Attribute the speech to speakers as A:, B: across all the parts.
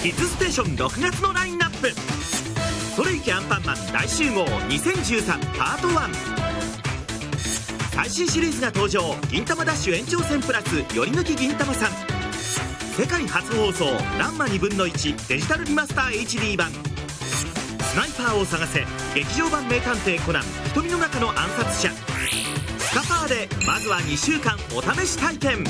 A: キッズステーション6月のラインナップ。それいけアンパンマン大集合2013パート1。最新シリーズが登場。銀魂ダッシュ延長戦プラスより抜き銀魂さん。世界初放送ランマ2分の1デジタルリマスター HD 版。スナイパーを探せ劇場版名探偵コナン瞳の中の暗殺者。スカパーでまずは2週間お試し体験。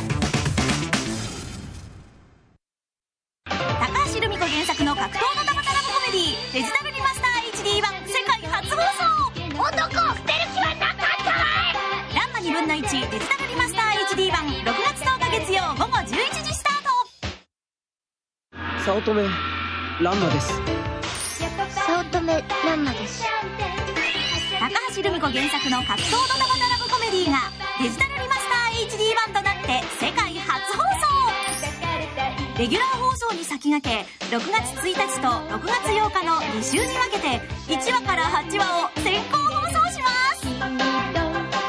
B: 高橋留美子原作の格闘の玉ラブコメディデジタルリマスター HD 版世界初放送。
C: 男を捨てる気はなかったわい。
B: ランマ2分の1デジタルリマスター HD 版6月10日月曜午後11時スタート。
D: 早乙女ランマです。
C: 早乙女ランマです。
B: 高橋留美子原作の格闘ドタバタラブコメディがデジタルリマスター HD 版となって世界初放送。レギュラー放送に先駆け6月1日と6月8日の2週に分けて1話から8話を先行放送します。ランマ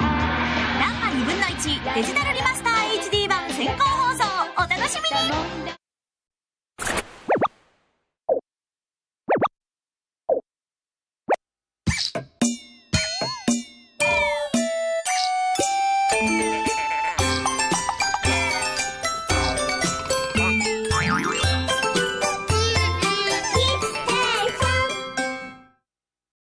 B: 2分の1デジタルリマスター HD 版先行放送お楽しみに。